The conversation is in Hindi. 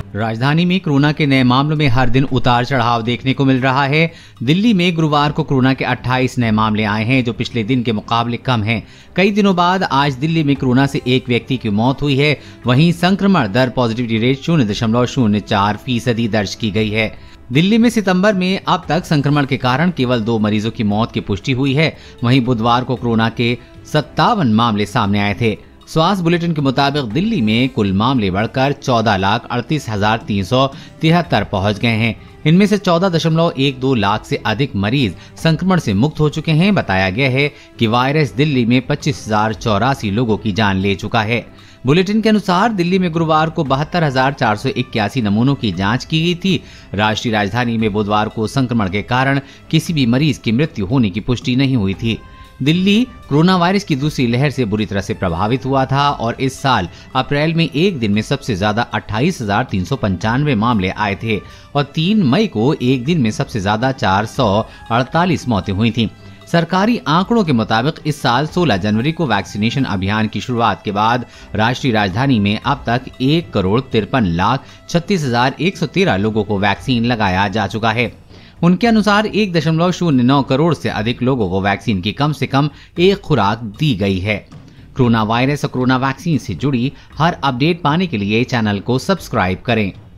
राजधानी में कोरोना के नए मामलों में हर दिन उतार चढ़ाव देखने को मिल रहा है। दिल्ली में गुरुवार को कोरोना के 28 नए मामले आए हैं, जो पिछले दिन के मुकाबले कम हैं। कई दिनों बाद आज दिल्ली में कोरोना से एक व्यक्ति की मौत हुई है। वहीं संक्रमण दर पॉजिटिविटी रेट 0.04% दर्ज की गई है। दिल्ली में सितंबर में अब तक संक्रमण के कारण केवल 2 मरीजों की मौत की पुष्टि हुई है। वहीं बुधवार को कोरोना के 57 मामले सामने आए थे। स्वास्थ्य बुलेटिन के मुताबिक दिल्ली में कुल मामले बढ़कर 14,38,373 पहुंच गए हैं। इनमें से 14.12 लाख से अधिक मरीज संक्रमण से मुक्त हो चुके हैं। बताया गया है कि वायरस दिल्ली में 25,084 लोगों की जान ले चुका है। बुलेटिन के अनुसार दिल्ली में गुरुवार को 72,481 नमूनों की जांच की गई थी। राष्ट्रीय राजधानी में बुधवार को संक्रमण के कारण किसी भी मरीज की मृत्यु होने की पुष्टि नहीं हुई थी। दिल्ली कोरोना वायरस की दूसरी लहर से बुरी तरह से प्रभावित हुआ था और इस साल अप्रैल में एक दिन में सबसे ज्यादा 28,395 मामले आए थे और 3 मई को एक दिन में सबसे ज्यादा 448 मौतें हुई थीं। सरकारी आंकड़ों के मुताबिक इस साल 16 जनवरी को वैक्सीनेशन अभियान की शुरुआत के बाद राष्ट्रीय राजधानी में अब तक 1,53,36,113 लोगों को वैक्सीन लगाया जा चुका है। उनके अनुसार 1.09 करोड़ से अधिक लोगों को वैक्सीन की कम से कम एक खुराक दी गई है। कोरोना वायरस और कोरोना वैक्सीन से जुड़ी हर अपडेट पाने के लिए चैनल को सब्सक्राइब करें।